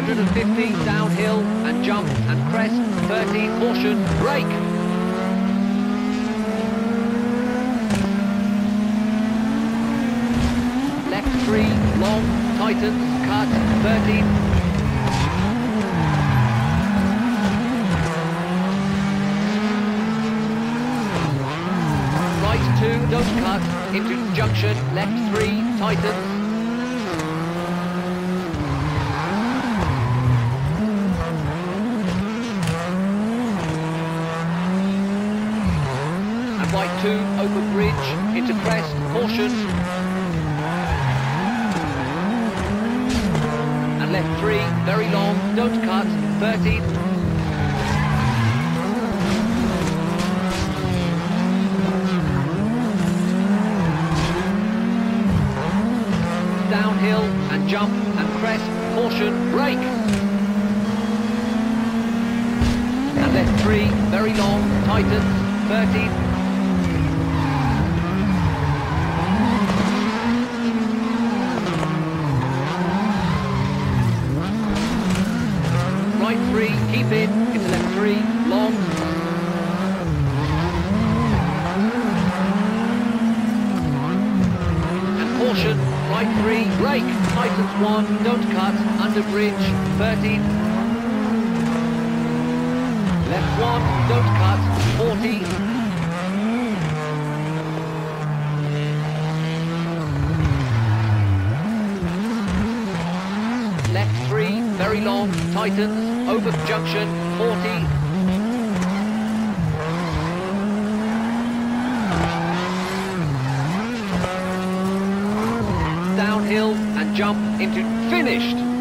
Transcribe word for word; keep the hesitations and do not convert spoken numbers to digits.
hundred fifty, downhill and jump and crest, thirty, caution, brake. Left three, long, tightens, cut, thirty. Right two, don't cut, into junction, left three, tightens. Right two, open bridge, into crest, caution. And left three, very long, don't cut, thirty. Downhill and jump and crest, caution, brake. And left three, very long, tightens, thirty. Right three, keep in, into left three, long. And caution, right three, brake, tightens one, don't cut, under bridge, thirty. Left one, don't cut, forty. Left three, very long, tightens, over junction, forty. Downhill and jump into finished.